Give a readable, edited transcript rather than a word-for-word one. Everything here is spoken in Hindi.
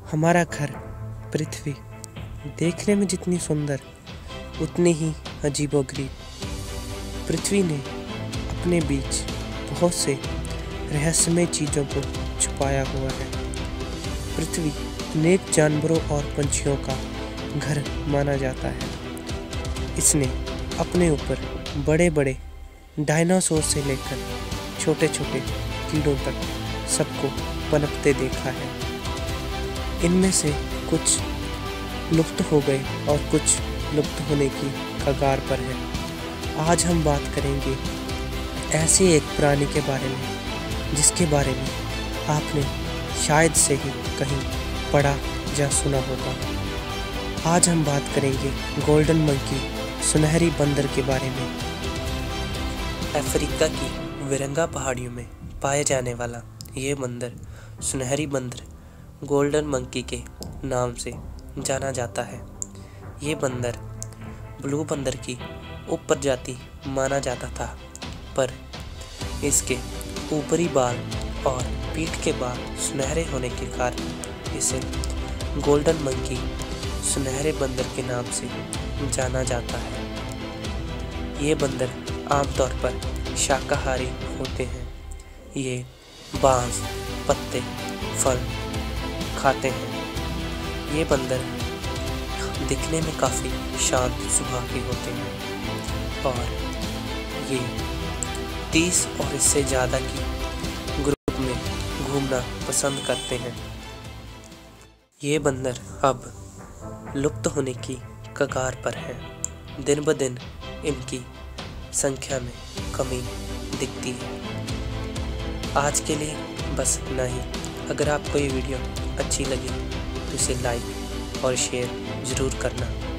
हमारा घर पृथ्वी देखने में जितनी सुंदर उतनी ही अजीबोगरीब। पृथ्वी ने अपने बीच बहुत से रहस्यमय चीज़ों को छुपाया हुआ है। पृथ्वी अनेक जानवरों और पंछियों का घर माना जाता है। इसने अपने ऊपर बड़े बड़े डायनासोर से लेकर छोटे छोटे कीड़ों तक सबको पनपते देखा है। इनमें से कुछ लुप्त हो गए और कुछ लुप्त होने की कगार पर है। आज हम बात करेंगे ऐसे एक प्राणी के बारे में जिसके बारे में आपने शायद से ही कहीं पढ़ा या सुना होगा। आज हम बात करेंगे गोल्डन मंकी, सुनहरी बंदर के बारे में। अफ्रीका की विरंगा पहाड़ियों में पाए जाने वाला ये बंदर सुनहरी बंदर गोल्डन मंकी के नाम से जाना जाता है। ये बंदर ब्लू बंदर की उपप्रजाति माना जाता था, पर इसके ऊपरी बाल और पीठ के बाल सुनहरे होने के कारण इसे गोल्डन मंकी, सुनहरे बंदर के नाम से जाना जाता है। ये बंदर आमतौर पर शाकाहारी होते हैं। ये बांस, पत्ते, फल खाते हैं। ये बंदर दिखने में काफ़ी शांत स्वभाव के होते हैं और ये 30 और इससे ज़्यादा की ग्रुप में घूमना पसंद करते हैं। ये बंदर अब लुप्त होने की कगार पर है। दिन ब दिन इनकी संख्या में कमी दिखती है। आज के लिए बस इतना ही। अगर आपको ये वीडियो अच्छी लगी तो इसे लाइक और शेयर ज़रूर करना।